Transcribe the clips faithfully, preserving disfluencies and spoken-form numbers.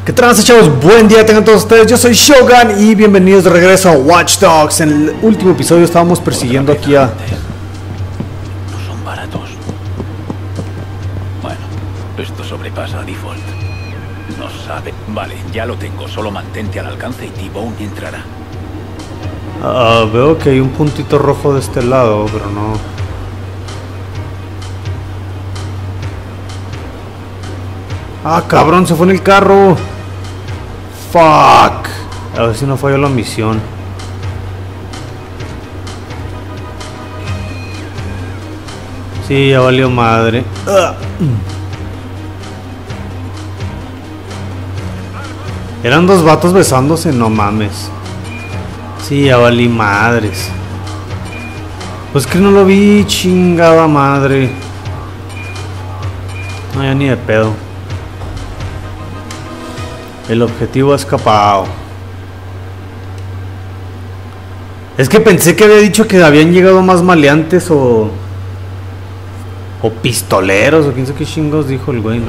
¿Qué tal, chavos? Buen día tengan todos ustedes, yo soy Shogun y bienvenidos de regreso a Watch Dogs. En el último episodio estábamos persiguiendo aquí a... No son baratos. Bueno, esto sobrepasa a default. No sabe. Vale, ya lo tengo, solo mantente al alcance y T-Bone entrará. Uh, veo que hay un puntito rojo de este lado, pero no... Ah, cabrón, se fue en el carro. Fuck. A ver si no falló la misión. Sí, ya valió madre. Uh. Eran dos vatos besándose, no mames. Sí, ya valí madres. Pues que no lo vi, chingada madre. No, ya ni de pedo. El objetivo ha escapado. Es que pensé que había dicho que habían llegado más maleantes o... O pistoleros o quién sabe qué chingos dijo el güey, ¿no?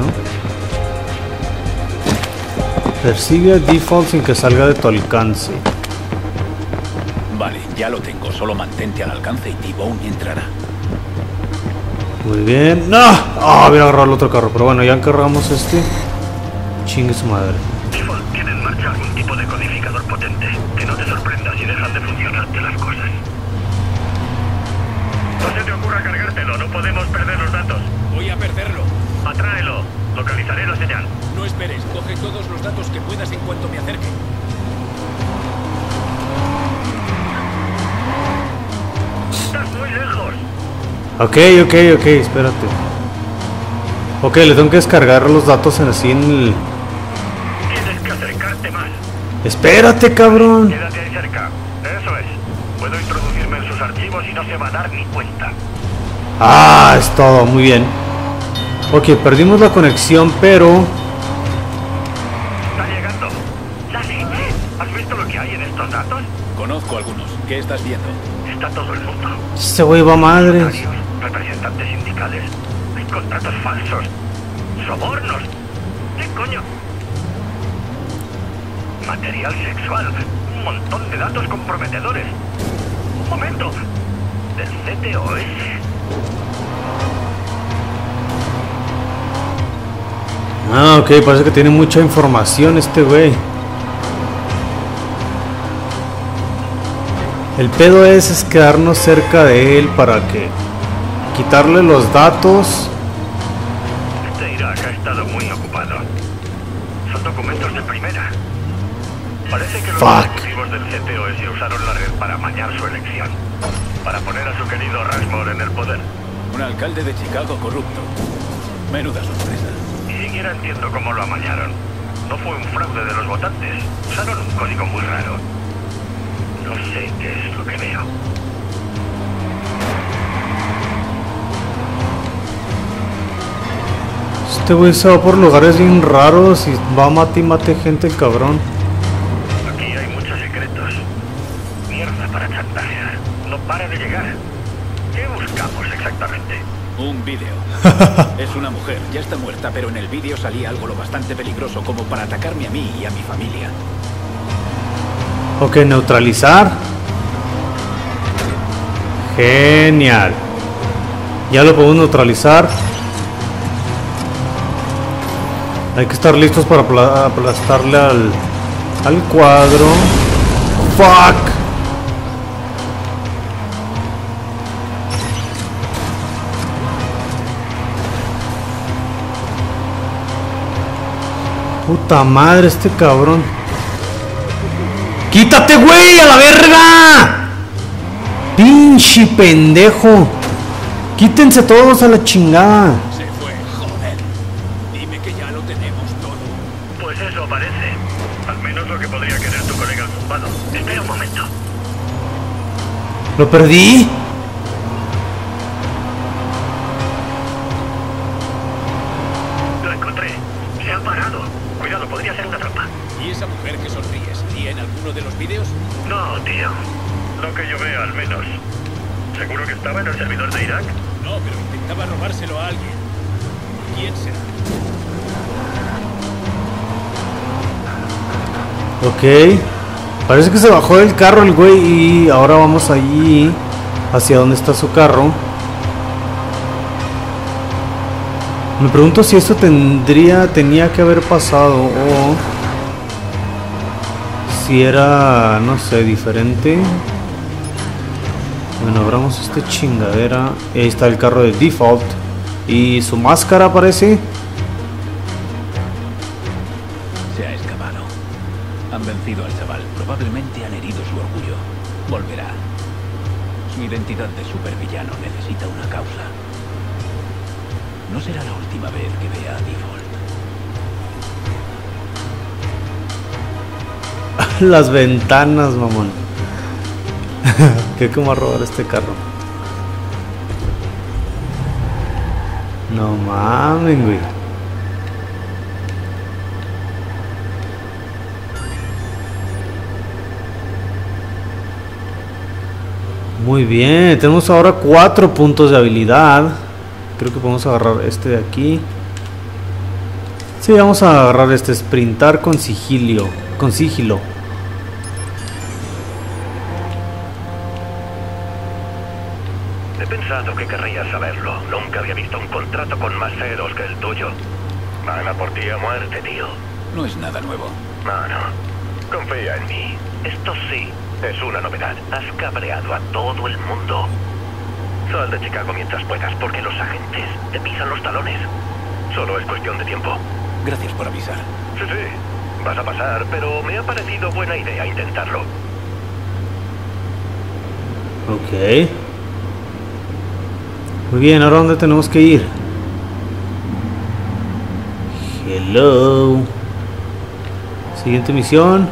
Persigue a default sin que salga de tu alcance. Vale, ya lo tengo, solo mantente al alcance y T-Bone entrará. Muy bien. ¡No! Ah, voy a agarrar el otro carro, pero bueno, ya encargamos este. Chingue su madre. Default tiene en marcha algún tipo de codificador potente. Que no te sorprenda si dejan de funcionarte las cosas. No se te ocurra cargártelo, no podemos perder los datos. Voy a perderlo. Atráelo, localizaré la señal. No esperes, coge todos los datos que puedas en cuanto me acerque. Estás muy lejos. Ok, ok, ok, espérate. Ok, le tengo que descargar los datos en así en el... Tienes que acercarte más. Espérate, cabrón. Quédate ahí cerca. Eso es. Puedo introducirme en sus archivos y no se va a dar ni cuenta. Ah, es todo, muy bien. Ok, perdimos la conexión, pero... Está llegando. Dale. ¿Has visto lo que hay en estos datos? Conozco algunos. ¿Qué estás viendo? Está todo el mundo. Ese güey va madres. Notarios, representantes sindicales. Hay contratos falsos. Sobornos. ¿Qué coño? Material sexual. Un montón de datos comprometedores. Un momento. Del C T O S. Ah, ok, parece que tiene mucha información este güey. El pedo es, es quedarnos cerca de él para que... Quitarle los datos. Este Irak ha estado muy ocupado. Son documentos de primera. Parece que los Fuck. ejecutivos del C T O S usaron la red para amañar su elección. Para poner a su querido Rushmore en el poder. Un alcalde de Chicago corrupto. Menuda sorpresa. Ni siquiera entiendo cómo lo amañaron. No fue un fraude de los votantes. Usaron un código muy raro. No sé qué es lo que veo. Este güey se va por lugares bien raros y va a mate y mate gente el cabrón. Aquí hay muchos secretos. Mierda para chantajear. No para de llegar. ¿Qué buscamos exactamente? Un vídeo. Es una mujer, ya está muerta, pero en el vídeo salía algo lo bastante peligroso como para atacarme a mí y a mi familia. Ok, neutralizar. Genial. Ya lo podemos neutralizar. Hay que estar listos para apla- aplastarle al, al cuadro. Fuck. Puta madre, este cabrón. ¡Quítate, güey! ¡A la verga! ¡Pinche pendejo! ¡Quítense todos a la chingada! Se fue, joder. Dime que ya lo tenemos todo. Pues eso parece. Al menos lo que podría querer tu colega el zumbado. Espera un momento. ¿Lo perdí? Lo encontré. Se ha parado. Cuidado, podría ser una trampa. ¿Y esa mujer que sonríe salía en alguno de los vídeos? No, tío. Lo que yo veo, al menos. ¿Seguro que estaba en el servidor de Irak? No, pero intentaba robárselo a alguien. ¿Quién será? Ok. Parece que se bajó del carro el güey y ahora vamos allí hacia donde está su carro. Me pregunto si esto tendría, tenía que haber pasado o si era, no sé, diferente. Bueno, abramos esta chingadera. Ahí está el carro de Default y su máscara parece. Se ha escapado. Han vencido al chaval. Probablemente han herido su orgullo. Volverá. Su identidad de supervillano necesita una causa. No será la última vez que vea a Default. Las ventanas, mamón. ¿Qué como a robar este carro? No mames, güey. Muy bien, tenemos ahora cuatro puntos de habilidad. Creo que podemos agarrar este de aquí. Sí, vamos a agarrar este, sprintar con sigilio, con sigilo. He pensado que querrías saberlo. Nunca había visto un contrato con más ceros que el tuyo. Van a por ti a muerte, tío. No es nada nuevo. No, no. Confía en mí. Esto sí es una novedad. Has cabreado a todo el mundo. Sal de Chicago mientras puedas, porque los agentes te pisan los talones. Solo es cuestión de tiempo. Gracias por avisar. Sí, sí. Vas a pasar, pero me ha parecido buena idea intentarlo. Ok. Muy bien, ¿ahora dónde tenemos que ir? Hello. Siguiente misión.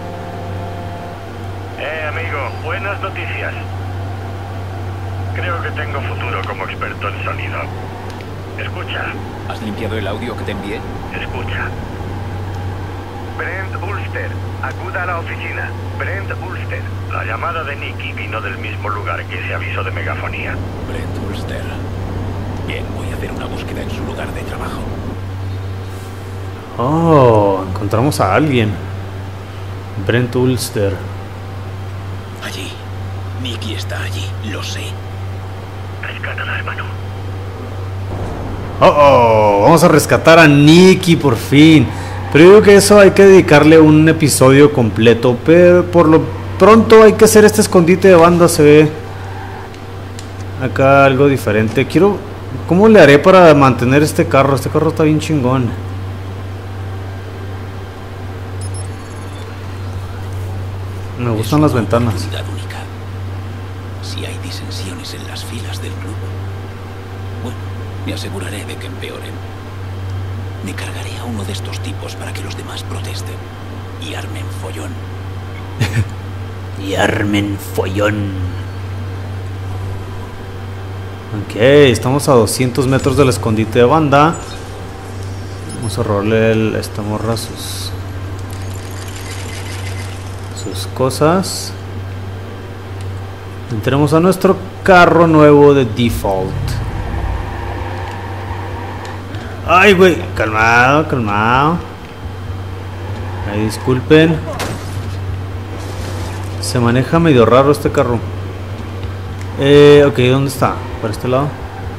Eh, amigo, buenas noticias. Creo que tengo futuro como experto en sonido. Escucha, ¿Has limpiado el audio que te envié? escucha. Brent Ulster, acuda a la oficina. Brent Ulster. La llamada de Nicky vino del mismo lugar que ese aviso de megafonía. Brent Ulster. Bien, voy a hacer una búsqueda en su lugar de trabajo. Oh, encontramos a alguien. Brent Ulster. Allí. Nicky está allí, lo sé. Rescátala, hermano. Oh, oh, vamos a rescatar a Nicky por fin. Pero yo digo que eso hay que dedicarle un episodio completo. Pero por lo pronto hay que hacer este escondite de banda. Se ve acá algo diferente. Quiero... ¿Cómo le haré para mantener este carro? Este carro está bien chingón. Me gustan las ventanas. Única. Si hay disensiones en las filas del club, bueno, me aseguraré de que empeoren. Me cargaré a uno de estos tipos para que los demás protesten y armen follón. Y armen follón. Ok, estamos a doscientos metros del escondite de banda. Vamos a robarle el, esta morra sus, sus cosas. Entremos a nuestro carro nuevo de Default. Ay, güey, calmado, calmado. Ay, disculpen. Se maneja medio raro este carro. Eh, ok, ¿dónde está? ¿Por este lado?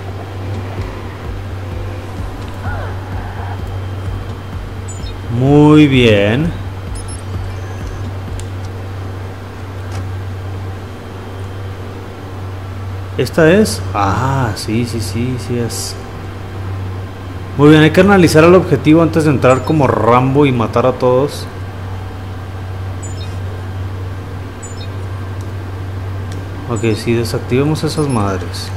Muy bien. ¿Esta es? Ah, sí, sí, sí, sí es. Muy bien, hay que analizar el objetivo antes de entrar como Rambo y matar a todos. Ok, sí, desactivemos esas madres.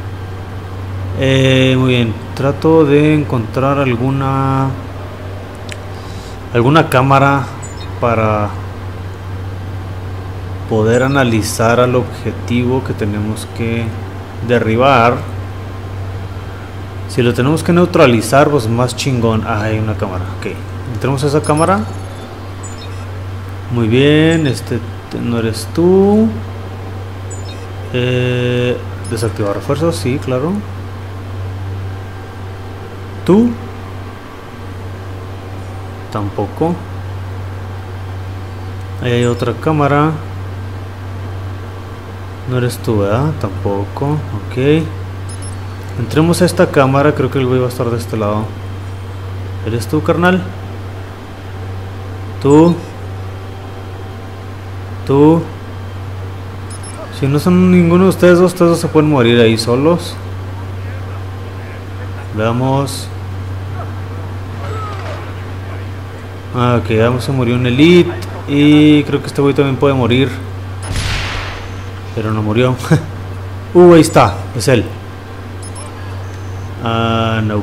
Eh, muy bien, trato de encontrar alguna alguna cámara para poder analizar al objetivo que tenemos que derribar. Si lo tenemos que neutralizar, pues más chingón. Ah, hay una cámara, ok. Entremos a esa cámara. Muy bien, este no eres tú. Eh, desactivar refuerzos, sí, claro. ¿Tú? Tampoco. Ahí hay otra cámara. No eres tú, ¿verdad? Tampoco. Ok. Entremos a esta cámara. Creo que el güey va a estar de este lado. ¿Eres tú, carnal? Tú. Tú. Si no son ninguno de ustedes dos, ustedes dos se pueden morir ahí solos. Veamos. Ah, ok, ya se murió un elite. Y creo que este güey también puede morir. Pero no murió. uh, ahí está, es él. Ah, uh, no.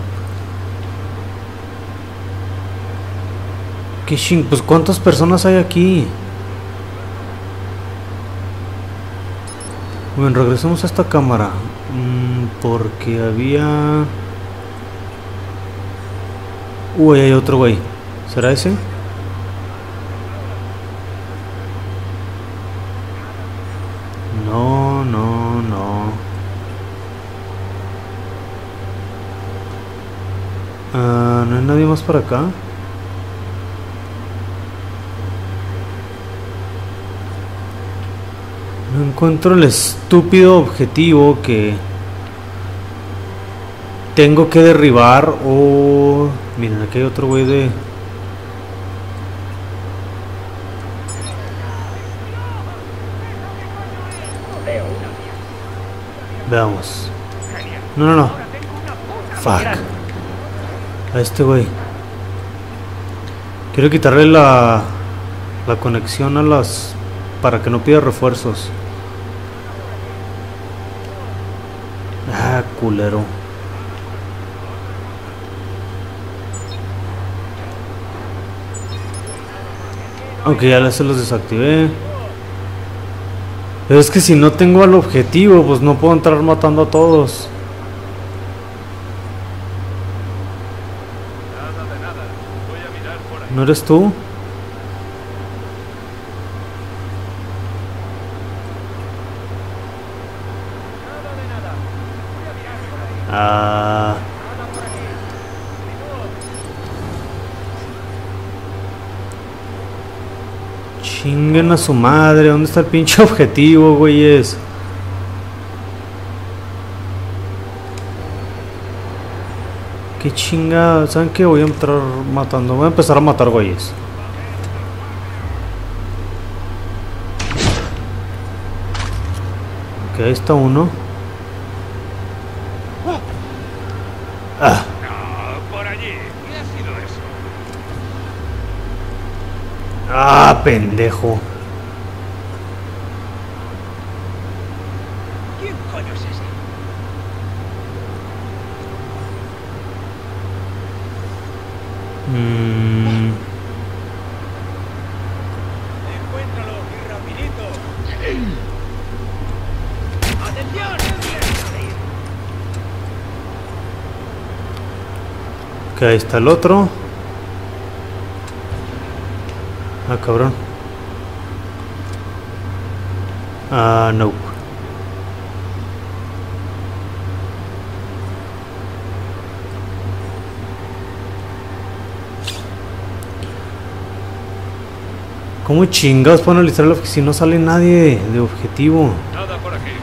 Qué ching, pues ¿cuántas personas hay aquí? Bueno, regresamos a esta cámara. Mm, porque había... Uy, hay otro güey. ¿Será ese? No, no, no. Ah, ¿no hay nadie más por acá? No encuentro el estúpido objetivo que tengo que derribar. O... Oh, miren, aquí hay otro güey de... Veamos. No, no, no. Fuck. A este güey. Quiero quitarle la... La conexión a las... Para que no pida refuerzos. Ah, culero. Ok, ya se los desactivé. Pero es que si no tengo al objetivo, pues no puedo entrar matando a todos. ¿No eres tú? Ah... Chinguen a su madre, ¿dónde está el pinche objetivo, güeyes? Qué chingada, ¿saben qué? Voy a entrar matando, voy a empezar a matar güeyes. Ok, ahí está uno. Ah. Ah, pendejo. ¿Quién coño es ese? Mm. Encuéntralo y rapidito. ¡Atención! Ok, ahí está el otro. Ah, cabrón. Ah, no. ¿Cómo chingados pueden analizar el objetivo si no sale nadie de objetivo? Nada por aquí.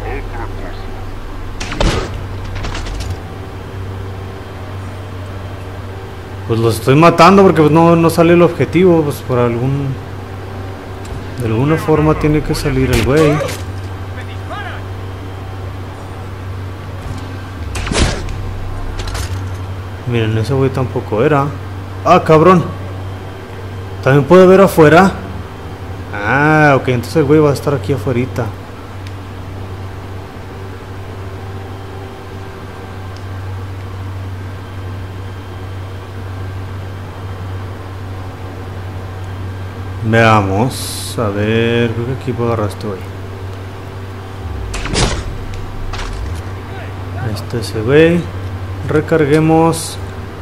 Pues los estoy matando porque pues, no, no sale el objetivo. Pues por algún... De alguna forma tiene que salir el güey. Miren, ese güey tampoco era. Ah, cabrón. También puede ver afuera. Ah, ok, entonces el güey va a estar aquí afuerita. Veamos, a ver, creo que aquí puedo agarrar este güey. Ahí está ese güey. Recarguemos.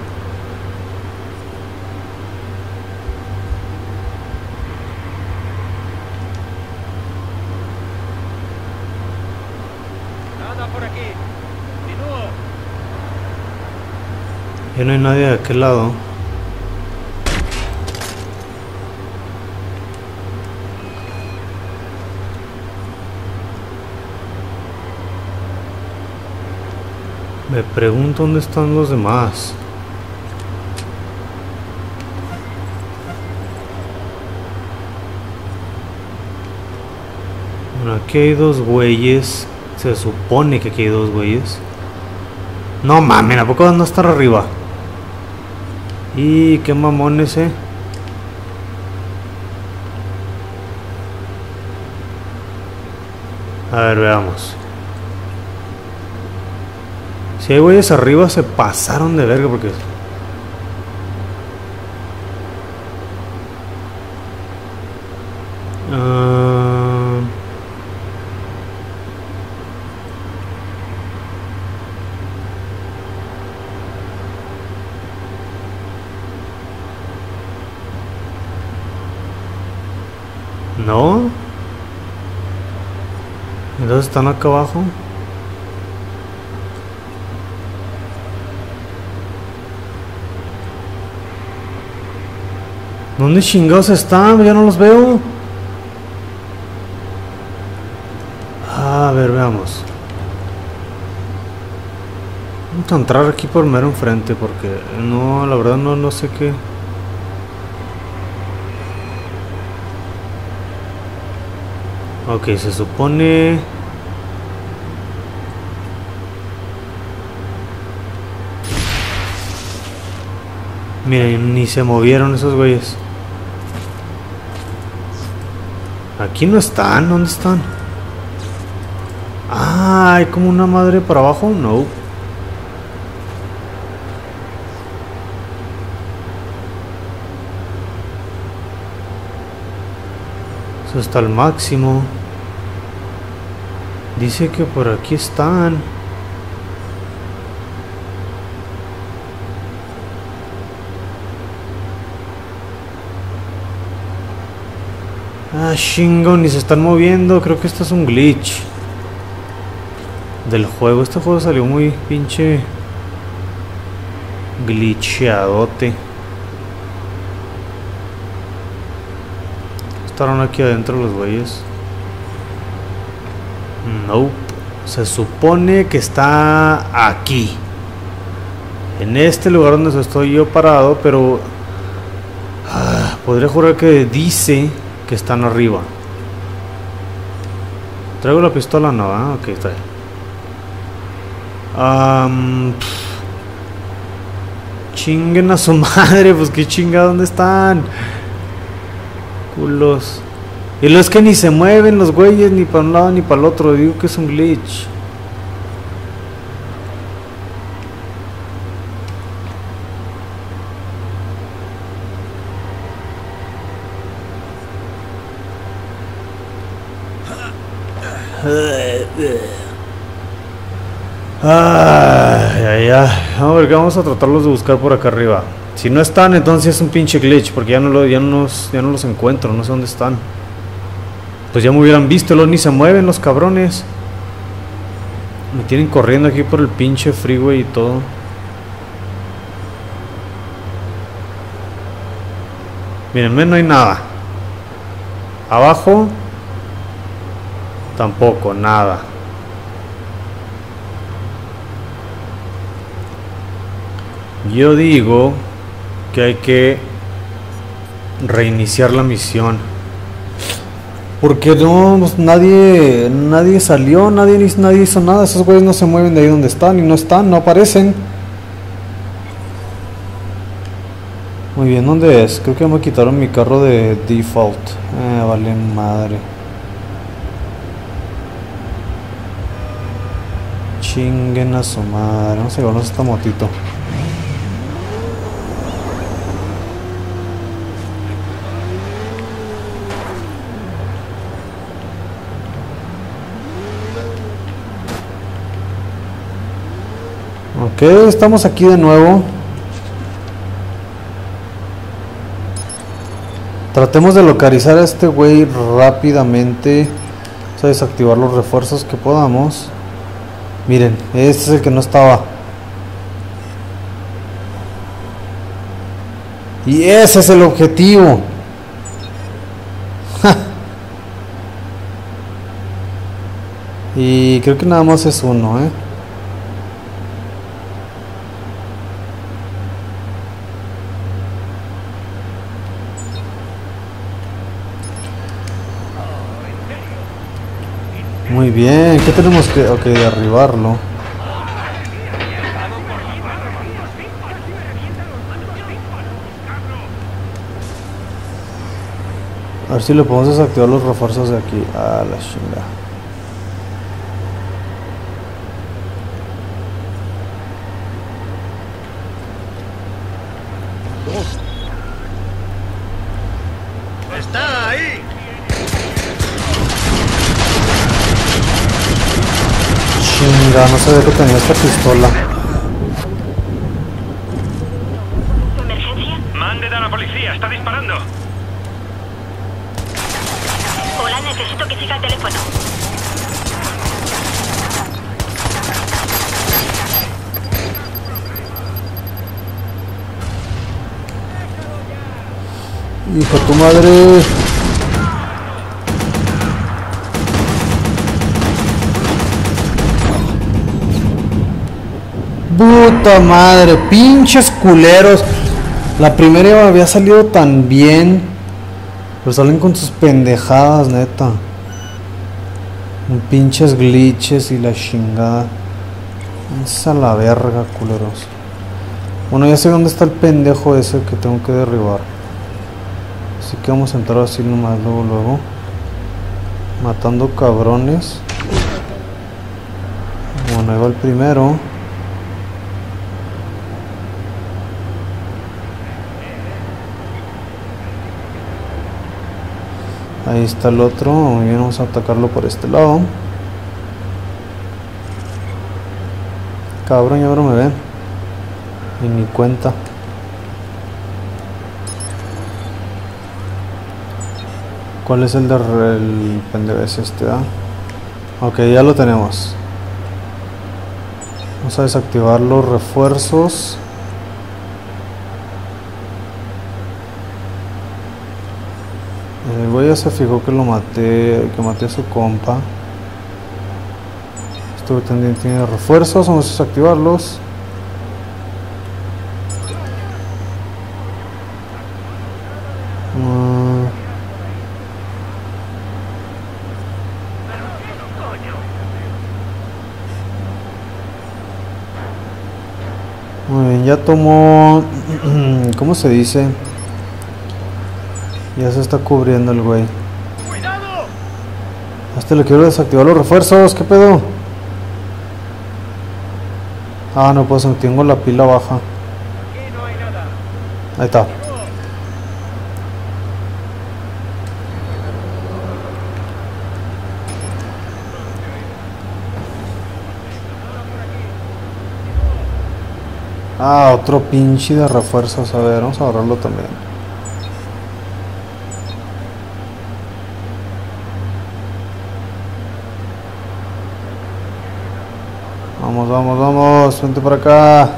Nada por aquí. Continúo. Ya no hay nadie de aquel lado. Me pregunto dónde están los demás. Bueno, aquí hay dos güeyes. Se supone que aquí hay dos güeyes. No mames, ¿a poco van a estar arriba? Y qué mamón ese. A ver, veamos. Si hay güeyes arriba, se pasaron de verga porque... Uh... No. Entonces están acá abajo. ¿Dónde chingados están? Ya no los veo. A ver, veamos. Vamos a entrar aquí por mero enfrente porque no, la verdad no, no sé qué. Ok, se supone... Miren, ni se movieron esos güeyes. Aquí no están, ¿dónde están? Ah, hay como una madre para abajo, no. Eso está al máximo. Dice que por aquí están. Ah, chingo, ni se están moviendo. Creo que esto es un glitch del juego. Este juego salió muy pinche glitcheadote. ¿Estarán aquí adentro los güeyes? No. Se supone que está aquí, en este lugar donde estoy yo parado, pero ah, podría jurar que dice que están arriba. Traigo la pistola, no, ¿eh? Ok, está bien. Um, chinguen a su madre, pues que chinga, ¿dónde están? Culos. Y los que ni se mueven los güeyes, ni para un lado ni para el otro. Digo que es un glitch. Ay, ay, ay. A ver, vamos a tratarlos de buscar por acá arriba. Si no están, entonces es un pinche glitch, porque ya no, lo, ya, no los, ya no los encuentro, no sé dónde están. Pues ya me hubieran visto, los ni se mueven los cabrones. Me tienen corriendo aquí por el pinche freeway y todo. Miren, no hay nada. Abajo tampoco, nada. Yo digo que hay que reiniciar la misión. Porque no, pues nadie, nadie salió, nadie, nadie hizo nada. Esos güeyes no se mueven de ahí donde están y no están, no aparecen. Muy bien, ¿dónde es? Creo que me quitaron mi carro de default. Eh, vale madre. Chinguen a su madre. Vamos a llevarnos esta motito. Ok, estamos aquí de nuevo. Tratemos de localizar a este güey rápidamente. Vamos a desactivar los refuerzos que podamos. Miren, este es el que no estaba. Y ese es el objetivo. Y creo que nada más es uno, ¿eh? Muy bien, ¿qué tenemos que...? Ok, derribarlo. A ver si le podemos desactivar los refuerzos de aquí. Ah, la chinga. ¡Está ahí! Chinga, no sabía que tenía esta pistola. ¿Emergencia? ¡Manden a la policía! ¡Está disparando! Hola, necesito que siga el teléfono. Hijo de tu madre. Puta madre, pinches culeros. La primera había salido tan bien, pero salen con sus pendejadas, neta. Un pinches glitches y la chingada. Esa la verga, culeros. Bueno, ya sé dónde está el pendejo ese que tengo que derribar. Así que vamos a entrar así nomás, luego, luego. Matando cabrones. Bueno, ahí va el primero. Ahí está el otro. Muy bien, vamos a atacarlo por este lado. Cabrón, ya ahora me ven. Ni mi cuenta. ¿Cuál es el de el pendejo? Es este, ¿ah? Ok, ya lo tenemos. Vamos a desactivar los refuerzos. El güey ya se fijó que lo maté, que maté a su compa. Esto también tiene refuerzos, vamos a desactivarlos. Uh. Muy bien, ya tomó... ¿Cómo se dice? Ya se está cubriendo el güey. A este le quiero desactivar los refuerzos. ¿Qué pedo? Ah, no, pues tengo la pila baja. Ahí está. Ah, otro pinche de refuerzos. A ver, vamos a ahorrarlo también. Vamos, vamos, vamos, vente por acá.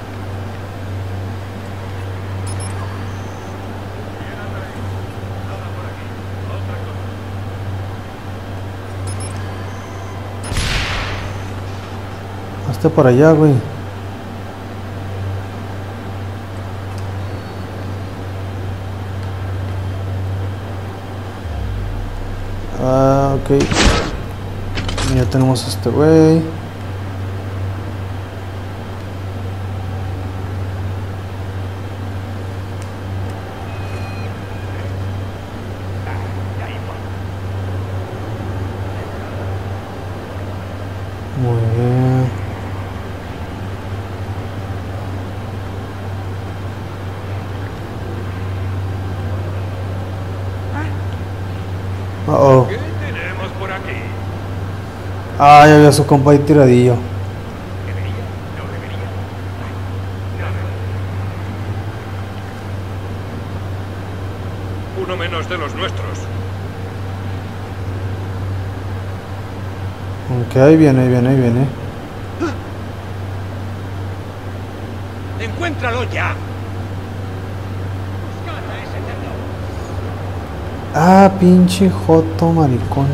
Hazte por allá, güey. Ah, ok. Ya tenemos a este güey. Muy bien. Uh oh. ¿Qué tenemos por aquí? Ah, ya había su compa ahí tiradillo. ¿Debería? ¿No debería? No. Uno menos de los nuestros. Ok, ahí viene, ahí viene, ahí viene. ¡Encuéntralo ya! Ah, pinche joto maricón.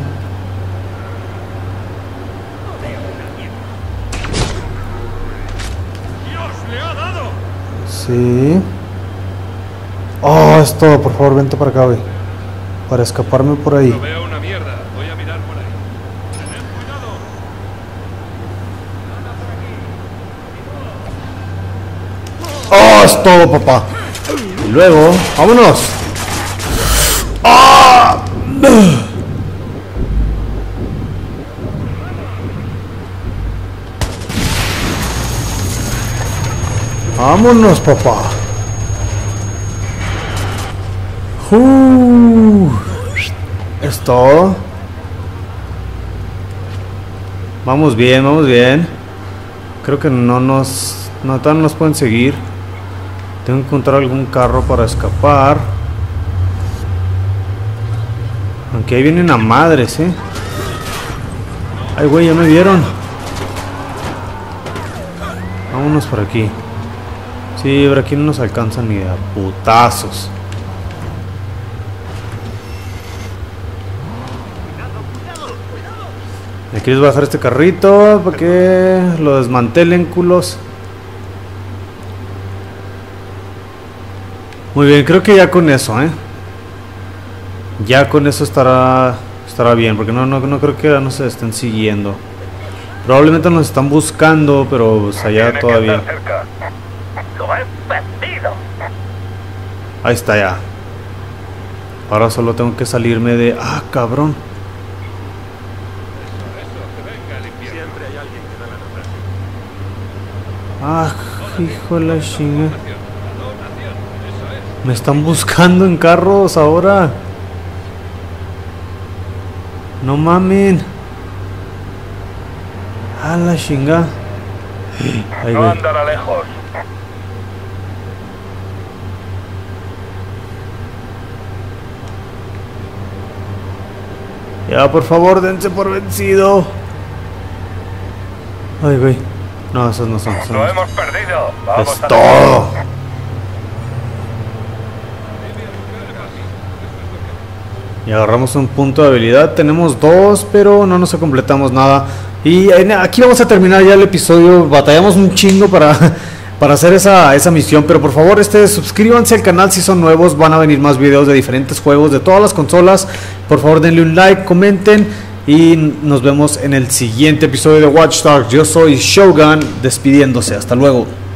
¡Dios, le ha dado! Sí. Oh, es todo, por favor, vente para acá, güey. Para escaparme por ahí. No veo una mierda. Voy a mirar por ahí. Tened Es todo, papá. Y luego, vámonos. ¡Ah! Vámonos, papá. Uh, es todo. Vamos bien, vamos bien. Creo que no nos... No, todavía no nos pueden seguir. Tengo que encontrar algún carro para escapar. Aunque ahí vienen a madres, eh. Ay, güey, ya me vieron. Vámonos por aquí. Sí, por aquí no nos alcanzan ni a putazos. ¿Me quieres bajar este carrito para que lo desmantelen, culos? Muy bien, creo que ya con eso, ¿eh? Ya con eso estará estará bien, porque no, no, no creo que nos estén siguiendo. Probablemente nos están buscando, pero pues allá todavía. Lo he perdido. Ahí está ya. Ahora solo tengo que salirme de... Ah, cabrón. Ah, hijo de la chinga. Me están buscando en carros ahora. No mamen. A la chinga. Ahí No voy. andará lejos. Ya, por favor, dense por vencido. Ay, güey. No, esos no son. esos Lo no. hemos perdido. Vamos Es a todo. Y agarramos un punto de habilidad. Tenemos dos, pero no nos completamos nada. Y aquí vamos a terminar ya el episodio. Batallamos un chingo para, para hacer esa, esa misión. Pero por favor, este, suscríbanse al canal si son nuevos. Van a venir más videos de diferentes juegos, de todas las consolas. Por favor, denle un like, comenten. Y nos vemos en el siguiente episodio de Watch Dogs. Yo soy Shogun, despidiéndose. Hasta luego.